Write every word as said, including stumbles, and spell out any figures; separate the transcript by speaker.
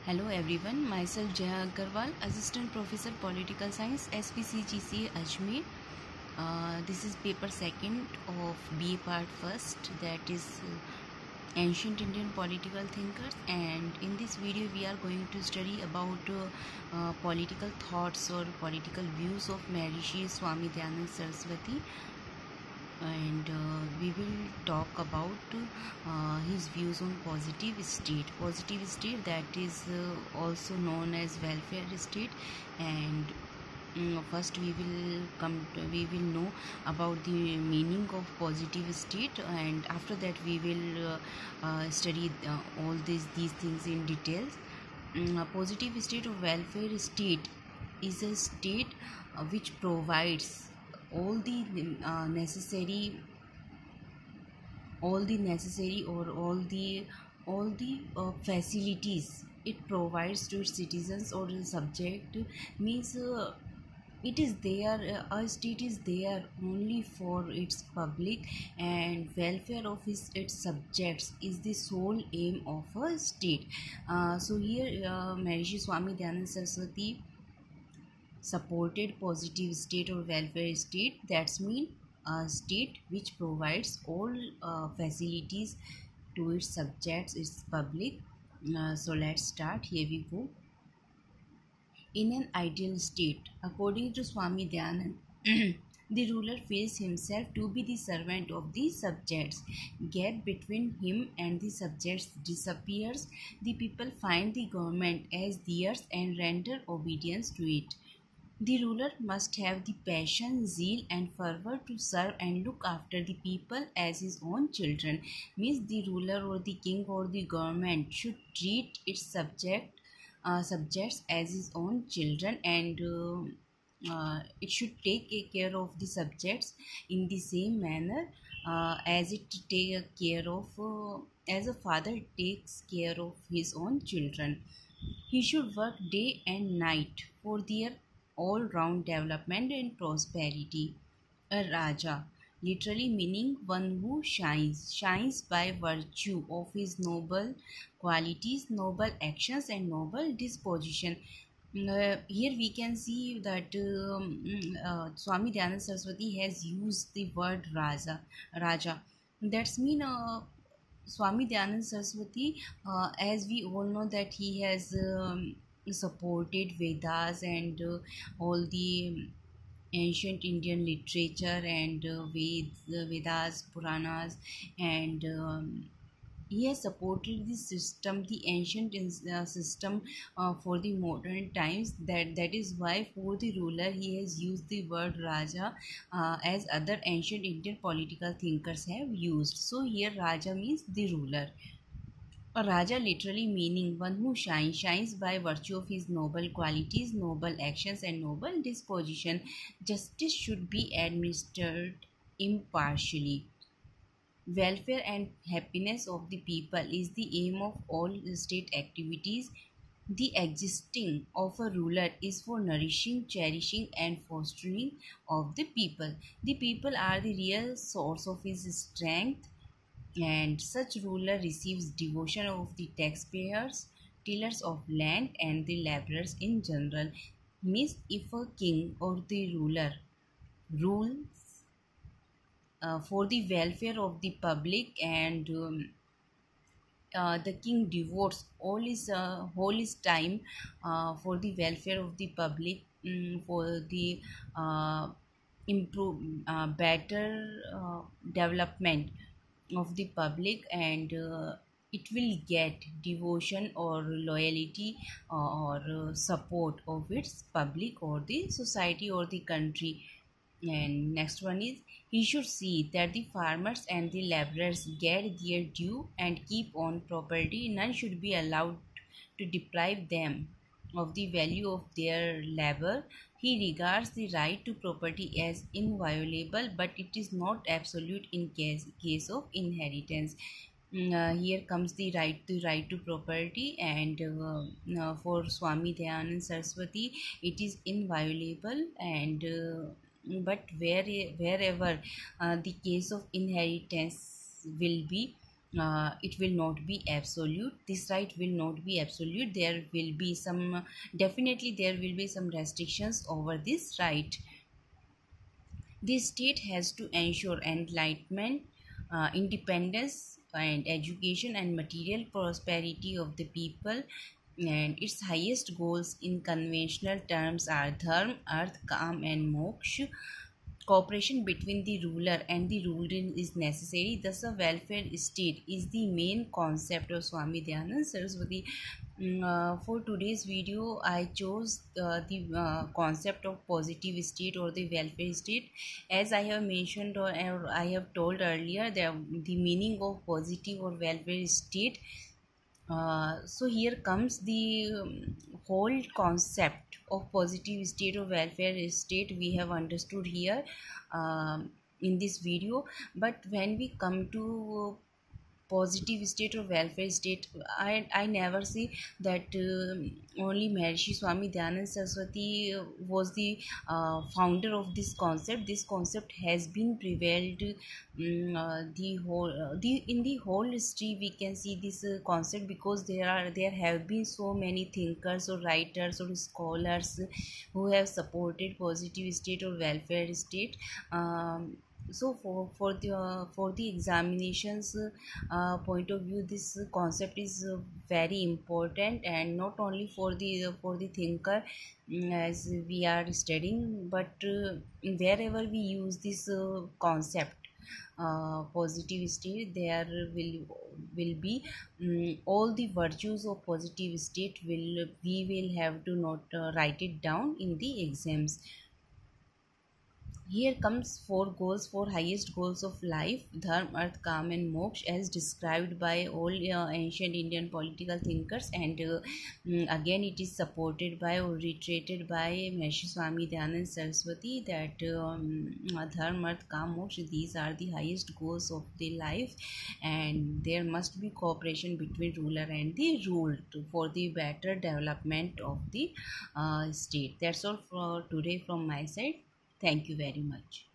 Speaker 1: Hello everyone, myself Jaya Agarwal, Assistant Professor Political Science, S P C G C A Ajmer. Uh, this is paper second of B A part first, that is uh, Ancient Indian Political Thinkers, and in this video we are going to study about uh, uh, political thoughts or political views of Maharishi Swami Dayanand Saraswati. And uh, we will talk about uh, his views on positive state positive state that is uh, also known as welfare state. And mm, first we will come to, we will know about the meaning of positive state, and after that we will uh, uh, study uh, all these these things in details. Mm, a positive state or welfare state is a state uh, which provides all the uh, necessary all the necessary or all the all the uh, facilities it provides to its citizens or the subject. Means uh, it is there, uh, a state is there only for its public, and welfare of its, its subjects is the sole aim of a state. Uh, so here uh, Maharishi Swami Dayanand Saraswati supported positive state or welfare state. That's mean a state which provides all uh, facilities to its subjects, its public. Uh, so let's start. Here we go. In an ideal state, according to Swami Dayanand, the ruler feels himself to be the servant of the subjects. Gap between him and the subjects disappears. The people find the government as theirs and render obedience to it. The ruler must have the passion, zeal, and fervor to serve and look after the people as his own children. Means the ruler or the king or the government should treat its subject uh, subjects as his own children, and uh, uh, it should take care of the subjects in the same manner uh, as it take care of uh, as a father takes care of his own children. He should work day and night for their all-round development and prosperity. A Raja, literally meaning one who shines, shines by virtue of his noble qualities, noble actions, and noble disposition. Uh, here we can see that um, uh, Swami Dayanand Saraswati has used the word Raja. Raja. That's mean uh, Swami Dayanand Saraswati, uh, as we all know that he has um, supported Vedas and uh, all the ancient Indian literature and uh, Veds, uh, Vedas, Puranas, and um, he has supported the system, the ancient uh, system uh, for the modern times. That that is why for the ruler he has used the word Raja, uh, as other ancient Indian political thinkers have used. So here Raja means the ruler. A Raja literally meaning one who shines, shines by virtue of his noble qualities, noble actions, and noble disposition. Justice should be administered impartially. Welfare and happiness of the people is the aim of all state activities. The existing of a ruler is for nourishing, cherishing, and fostering of the people. The people are the real source of his strength, and such ruler receives devotion of the taxpayers, tillers of land, and the laborers in general. Means if a king or the ruler rules uh, for the welfare of the public, and um, uh, the king devotes all his uh, whole his time uh, for the welfare of the public, um, for the uh, improve uh, better uh, development of the public, and uh, it will get devotion or loyalty or uh, support of its public or the society or the country. And next one is, he should see that the farmers and the laborers get their due and keep on property. None should be allowed to deprive them of the value of their labor. He regards the right to property as inviolable, but it is not absolute in case, case of inheritance. Mm, Uh, here comes the right to right to property, and uh, uh, for Swami Dayanand Saraswati, it is inviolable, and uh, but where wherever uh, the case of inheritance will be, uh, it will not be absolute. This right will not be absolute. There will be some, definitely there will be some restrictions over this right. The state has to ensure enlightenment, uh, independence and education and material prosperity of the people, and its highest goals in conventional terms are dharma, arth, kam and moksha. Cooperation between the ruler and the ruled is necessary. Thus, a welfare state is the main concept of Swami Dayananda Saraswati. Mm, uh, for today's video, I chose uh, the uh, concept of positive state or the welfare state. As I have mentioned or, or I have told earlier, the, the meaning of positive or welfare state. Uh, so here comes the um, whole concept of positive state or welfare state we have understood here um, in this video. But when we come to positive state or welfare state, i i never see that uh, only Maharishi Swami Dayananda Saraswati was the uh, founder of this concept. This concept has been prevailed um, uh, the whole uh, the in the whole history. We can see this uh, concept because there are there have been so many thinkers or writers or scholars who have supported positive state or welfare state. um, so for for the uh, for the examinations uh, point of view, this concept is uh, very important, and not only for the uh, for the thinker mm, as we are studying, but uh, wherever we use this uh, concept uh, positive state, there will will be um, all the virtues of positive state will we will have to not uh, write it down in the exams. Here comes four goals, four highest goals of life: dharma, arth, kam, and moksha, as described by all uh, ancient Indian political thinkers. And uh, mm, again, it is supported by or reiterated by Maharishi Swami Dayananda Saraswati that um, dharma, arth, kam, moksha, these are the highest goals of the life, and there must be cooperation between ruler and the ruled for the better development of the uh, state. That's all for today from my side. Thank you very much.